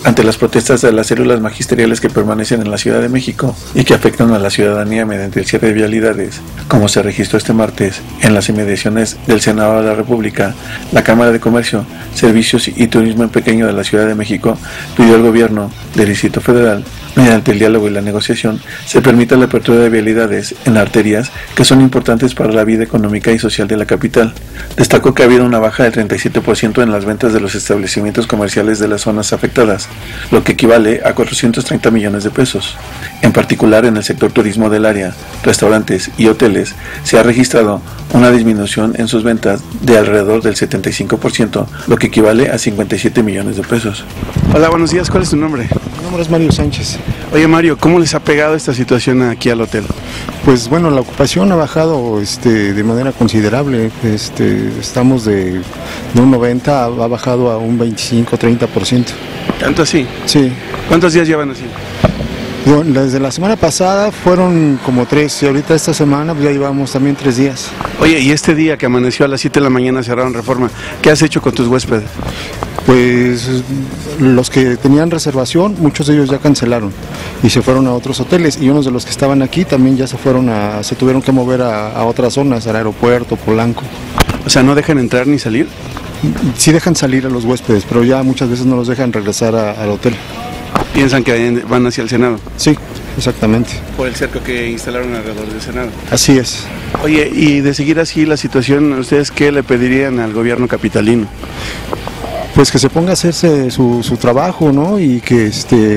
ante las protestas de las células magisteriales que permanecen en la Ciudad de México y que afectan a la ciudadanía mediante el cierre de vialidades, como se registró este martes en las inmediaciones del Senado de la República. La Cámara de Comercio, Servicios y Turismo en Pequeño de la Ciudad de México pidió al gobierno del Distrito Federal, mediante el diálogo y la negociación, se permita la apertura de vialidades en arterias que son importantes para la vida económica y social de la capital. Destacó que ha habido una baja del 37% en las ventas de los establecimientos comerciales de las zonas afectadas, lo que equivale a 430 millones de pesos. En particular, en el sector turismo del área, restaurantes y hoteles, se ha registrado una disminución en sus ventas de alrededor del 75%, lo que equivale a 57 millones de pesos. Hola, buenos días, ¿cuál es tu nombre? Mi nombre es Mario Sánchez. Oye Mario, ¿cómo les ha pegado esta situación aquí al hotel? Pues bueno, la ocupación ha bajado de manera considerable. Estamos de un 90, ha bajado a un 25-30%. ¿Tanto así? Sí. ¿Cuántos días llevan así? Bueno, desde la semana pasada fueron como 3 y ahorita esta semana pues ya llevamos también 3 días. Oye, y este día que amaneció a las 7 de la mañana cerraron Reforma, ¿qué has hecho con tus huéspedes? Pues los que tenían reservación, muchos de ellos ya cancelaron y se fueron a otros hoteles, y unos de los que estaban aquí también ya se tuvieron que mover a otras zonas, al aeropuerto, Polanco. O sea, ¿no dejan entrar ni salir? Sí dejan salir a los huéspedes, pero ya muchas veces no los dejan regresar al hotel. ¿Piensan que van hacia el Senado? Sí, exactamente. Por el cerco que instalaron alrededor del Senado. Así es. Oye, y de seguir así la situación, ¿ustedes qué le pedirían al gobierno capitalino? Pues que se ponga a hacerse su trabajo, ¿no? Y que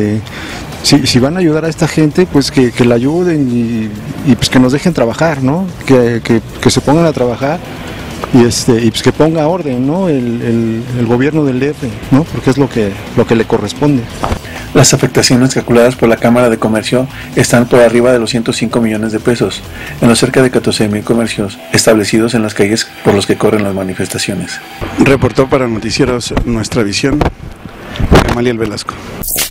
si van a ayudar a esta gente, pues que la ayuden y pues que nos dejen trabajar, ¿no? Que se pongan a trabajar y pues que ponga orden, ¿no? El gobierno del DF, ¿no? Porque es lo que le corresponde. Las afectaciones calculadas por la Cámara de Comercio están por arriba de los 105 millones de pesos en los cerca de 14,000 comercios establecidos en las calles por los que corren las manifestaciones. Reportó para Noticieros Nuestra Visión, Gamaliel Velasco.